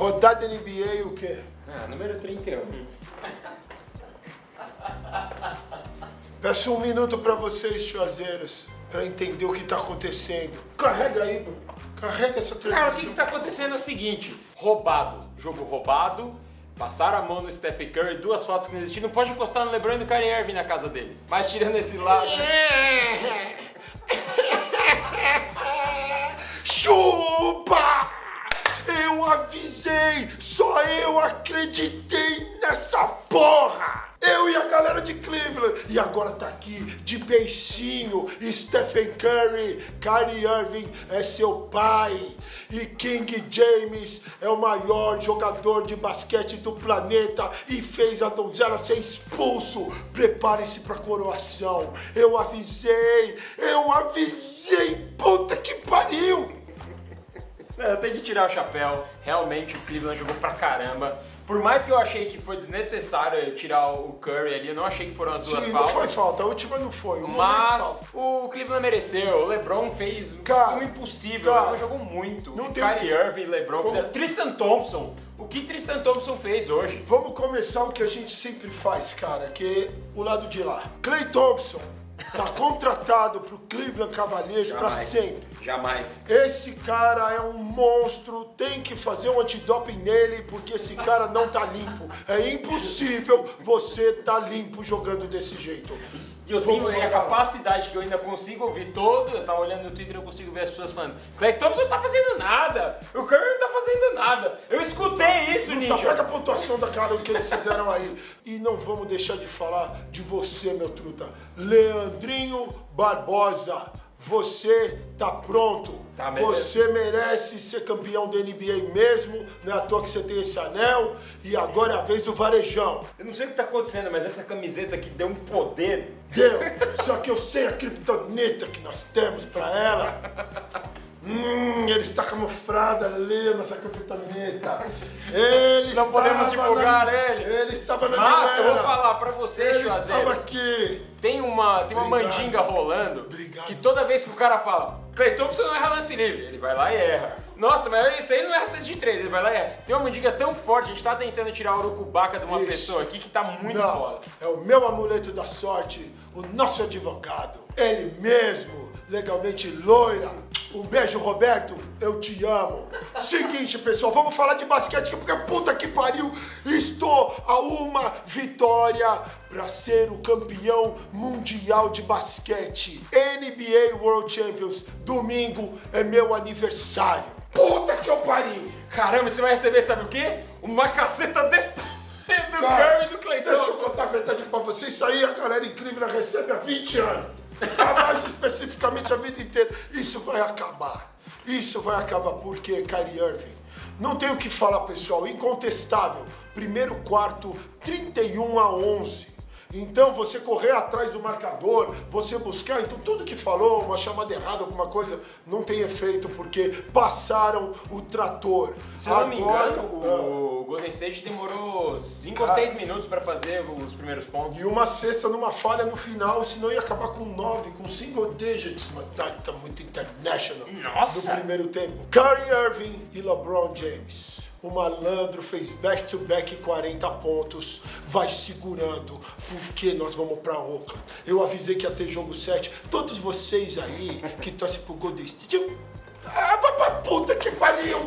Rodada NBA o quê? Número 31. Peço um minuto pra vocês, chuazeiros, pra entender o que tá acontecendo. Carrega aí, Bruno. Carrega essa Cara, o transmissão. que tá acontecendo é o seguinte. Roubado. Jogo roubado. Passaram a mão no Stephen Curry, 2 faltas que não existiam. Não pode encostar no LeBron e no Kyrie Irving na casa deles. Mas tirando esse lado... Chupa! Eu avisei! Só eu acreditei nessa porra! Eu e a galera de Cleveland. E agora tá aqui de beicinho. Stephen Curry, Kyrie Irving é seu pai. E King James é o maior jogador de basquete do planeta e fez a donzela ser expulso. Preparem-se pra coroação. Eu avisei. Puta que pariu! Eu tenho que tirar o chapéu. Realmente o Cleveland jogou pra caramba. Por mais que eu achei que foi desnecessário tirar o Curry ali, eu não achei que foram as duas Sim, faltas. não foi falta, a última não foi. Mas o Cleveland mereceu. O LeBron fez o impossível. O LeBron jogou muito. Não Kyrie Irving e LeBron fizeram. Tristan Thompson. O que Tristan Thompson fez hoje? Vamos começar o que a gente sempre faz, cara, que é o lado de lá. Klay Thompson tá contratado pro Cleveland Cavaliers pra sempre. Jamais. Esse cara é um monstro, tem que fazer um antidoping nele, porque esse cara não tá limpo. É impossível você tá limpo jogando desse jeito. Eu tenho a capacidade que eu ainda consigo ouvir todo. Eu tava olhando no Twitter e eu consigo ver as pessoas falando: Klay Thompson não tá fazendo nada, o Curry não tá fazendo nada. Eu escutei isso, Ninja. Pega a pontuação da cara que eles fizeram aí. E não vamos deixar de falar de você, meu truta. Leandrinho Barbosa. Você tá pronto. Tá mesmo. Você merece ser campeão da NBA mesmo. Não é à toa que você tem esse anel. E agora é a vez do Varejão. Eu não sei o que tá acontecendo, mas essa camiseta aqui deu um poder. Deu. Só que eu sei a criptonita que nós temos pra ela. Ele está camuflada ali nessa criptonita. Não podemos divulgar ele. Ele estava na Mas eu vou galera. falar pra vocês, Ele estava chuazeiros. aqui. Tem uma Obrigado. mandinga rolando. Obrigado. Que toda vez que o cara fala Klay Thompson não erra lance livre, ele vai lá e erra. Nossa, mas isso aí não erra cesta de 3, ele vai lá e erra. Tem uma mandinga tão forte, a gente tá tentando tirar o urucubaca de uma Isso. pessoa aqui que tá muito Não, foda. é o meu amuleto da sorte, o nosso advogado. Ele mesmo, legalmente loira. Um beijo, Roberto, eu te amo. Seguinte, pessoal, vamos falar de basquete, porque puta que pariu, estou a uma vitória para ser o campeão mundial de basquete. NBA World Champions, domingo é meu aniversário. Puta que eu pariu. Caramba, você vai receber, sabe o quê? Uma caceta desse tamanho do Cara, Curry e do Klay deixa eu Thompson. contar a verdade pra você. Isso aí a galera incrível recebe há 20 anos. A mais especificamente a vida inteira. Isso vai acabar. Isso vai acabar porque Kyrie Irving. Não tem o que falar, pessoal. Incontestável. Primeiro quarto, 31-11. Então você correr atrás do marcador, você buscar, então tudo que falou, uma chamada errada, alguma coisa, não tem efeito porque passaram o trator. Se eu não me engano, o Golden State demorou 5 ou 6 minutos pra fazer os primeiros pontos. E uma cesta numa falha no final, senão ia acabar com 9, com single digits, mas tá muito international. Nossa! No primeiro tempo. Kyrie Irving e LeBron James. O malandro fez back-to-back 40 pontos, vai segurando, porque nós vamos pra Oakland. Eu avisei que ia ter jogo 7. Todos vocês aí que torcem pro Golden State, vai pra puta que pariu!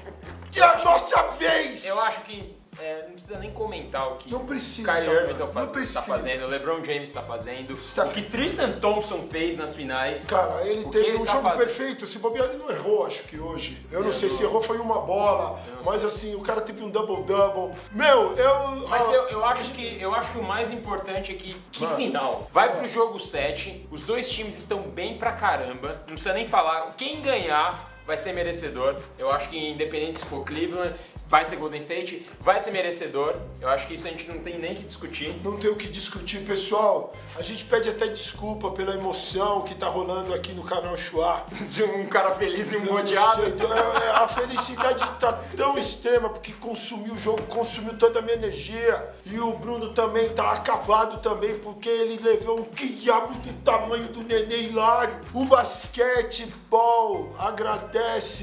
É a nossa vez! Eu acho que não precisa nem comentar o que Não precisa, Kyrie Irving mano, não precisa. tá fazendo, o LeBron James tá fazendo, Está- o que Tristan Thompson fez nas finais. Cara, ele o que teve ele um tá jogo fazendo. perfeito. Se bobear, ele não errou, acho que hoje. Eu não sei se errou, foi uma bola. Mas assim, o cara teve um double-double. Meu, Mas eu acho que o mais importante é que final. Vai pro jogo 7, os dois times estão bem pra caramba, não precisa nem falar. Quem ganhar vai ser merecedor. Eu acho que independente se for Cleveland, vai ser Golden State, vai ser merecedor. Eu acho que isso a gente não tem nem que discutir. Não tem o que discutir, pessoal. A gente pede até desculpa pela emoção que tá rolando aqui no canal Chua. De um cara feliz e um Eu não bodeado. sei, a felicidade tá tão extrema porque consumiu o jogo, consumiu toda a minha energia. E o Bruno também tá acabado também porque ele levou um quiabo do tamanho do neném hilário. O basquetebol agradece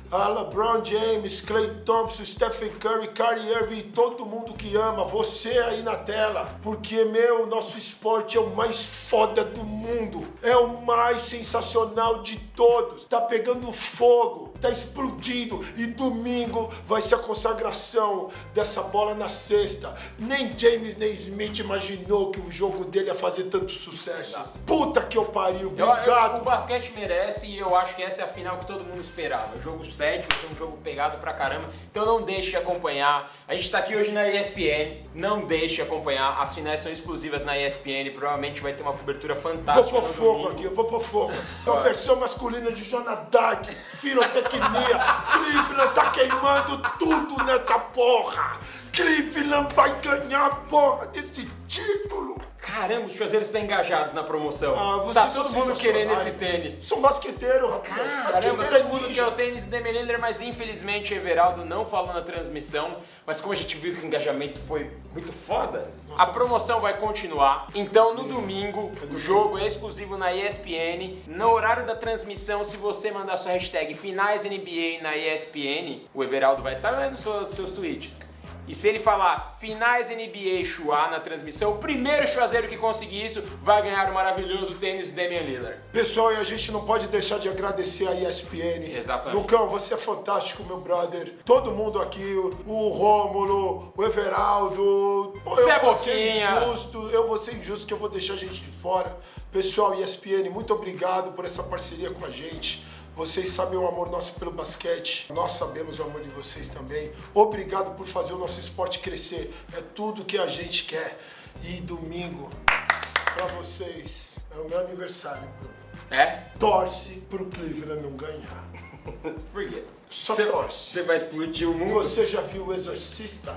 a LeBron James, Klay Thompson, Stephen Curry, Kyrie Irving, todo mundo que ama, você aí na tela, porque, nosso esporte é o mais foda do mundo, é o mais sensacional de todos, tá pegando fogo, tá explodindo, e domingo vai ser a consagração dessa bola na cesta. Nem James nem Smith imaginou que o jogo dele ia fazer tanto sucesso. Puta que eu pariu, obrigado. O basquete merece, e eu acho que essa é a final que todo mundo esperava. O jogo 7 vai ser um jogo pegado pra caramba, então não deixe de acompanhar. A gente tá aqui hoje na ESPN, não deixe de acompanhar. As finais são exclusivas na ESPN, provavelmente vai ter uma cobertura fantástica. Vou pôr fogo aqui, eu vou pôr fogo. A versão masculina de Jonah Dark, pirotecnia, Cleveland tá queimando tudo nessa porra. Cleveland vai ganhar a porra desse título. Caramba, os chuzeiros estão engajados na promoção. Tá todo mundo querendo esse tênis. Sou basqueteiro, rapaz. Caramba, todo mundo quer o tênis do Damian Lillard, mas infelizmente o Everaldo não falou na transmissão. Mas como a gente viu que o engajamento foi muito foda, a promoção vai continuar. Então no domingo, o jogo é exclusivo na ESPN. No horário da transmissão, se você mandar sua hashtag Finais NBA na ESPN, o Everaldo vai estar vendo seus tweets. E se ele falar Finais NBA Chua na transmissão, o primeiro chuazeiro que conseguir isso vai ganhar o maravilhoso tênis do Damian Lillard. Pessoal, e a gente não pode deixar de agradecer a ESPN. Exatamente. Lucão, você é fantástico, meu brother. Todo mundo aqui, o Rômulo, o Everaldo. Você é boquinha. Eu vou ser injusto que eu vou deixar a gente de fora. Pessoal, ESPN, muito obrigado por essa parceria com a gente. Vocês sabem o amor nosso pelo basquete, nós sabemos o amor de vocês também. Obrigado por fazer o nosso esporte crescer, é tudo que a gente quer. E domingo, pra vocês, é o meu aniversário, Bruno. É? Torce pro Cleveland não ganhar. Por quê? Só torce. Você vai explodir o mundo? Você já viu o Exorcista?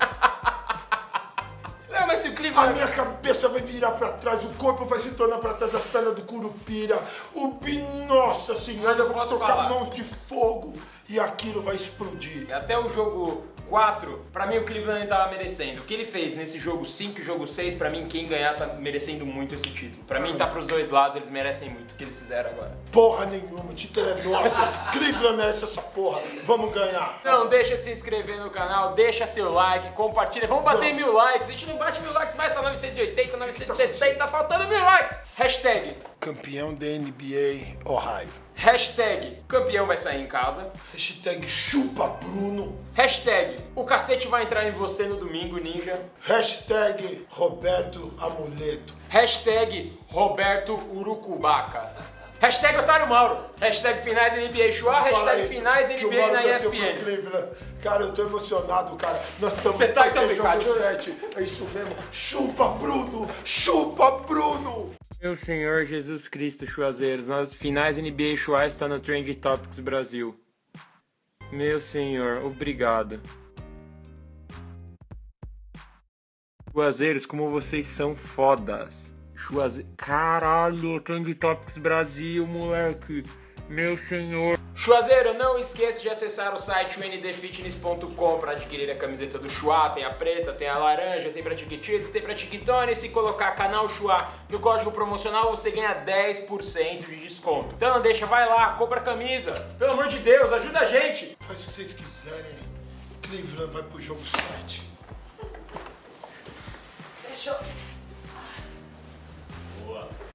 Não, mas se o Cleveland... A minha cabeça vai virar pra trás, o corpo vai se tornar pra trás, as pernas do Curupira, Nossa Senhora, eu vou tocar mãos de fogo e aquilo vai explodir. Até o jogo 4, pra mim o Cleveland tava merecendo. O que ele fez nesse jogo 5 e jogo 6, pra mim quem ganhar tá merecendo muito esse título. Pra mim tá pros dois lados, eles merecem muito o que eles fizeram agora. Porra nenhuma, o título é nosso, Cleveland merece essa porra, vamos ganhar. Não deixa de se inscrever no canal, deixa seu like, compartilha, vamos bater 1000 likes. A gente não bate 1000 likes mais, tá 980, 970, tá faltando 1000 likes. Hashtag campeão da NBA Ohio. Hashtag campeão vai sair em casa. Hashtag chupa Bruno. Hashtag o cacete vai entrar em você no domingo, ninja. Hashtag Roberto Amuleto. Hashtag Roberto Urucubaca. Hashtag Otário Mauro. Hashtag Finais NBA Chua. Hashtag Finais NBA na ESPN. Cara, eu tô emocionado, cara. Nós estamos no jogo 7. É isso mesmo. Chupa Bruno. Chupa Bruno. Meu Senhor Jesus Cristo, chuazeiros, nas finais NBA Chua está no Trend Topics Brasil. Meu Senhor, obrigado. Chuazeiros, como vocês são fodas. Caralho, Trend Topics Brasil, moleque. Meu senhor. Chuazeiro, não esqueça de acessar o site ndfitness.com para adquirir a camiseta do Chua. Tem a preta, tem a laranja, tem pra Tiquitito, tem pra Tiquitone. Se colocar canal Chua no código promocional, você ganha 10% de desconto. Então não deixa, vai lá, compra a camisa. Pelo amor de Deus, ajuda a gente. Faz o que vocês quiserem. Cleveland vai pro jogo 7. Deixa eu...